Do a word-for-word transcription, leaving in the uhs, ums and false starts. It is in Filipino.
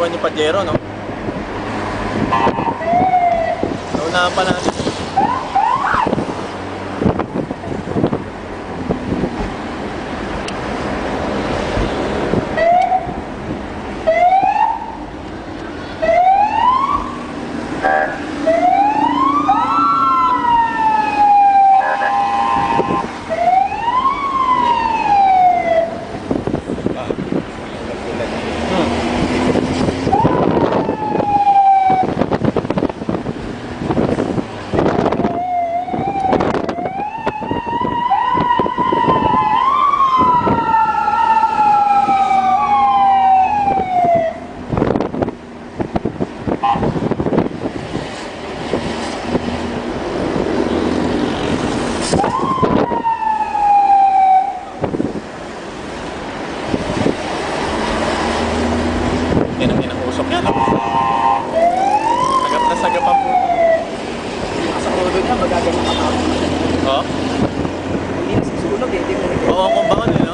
iniwan yung Pajero, no? Naunahan pa natin. Usok yan. Sagap na sagap ang puto. Sa ulo niya, magaganda ka pa. Oo? Hindi na susunog eh. Hindi mo Oo, kung bakit eh, no?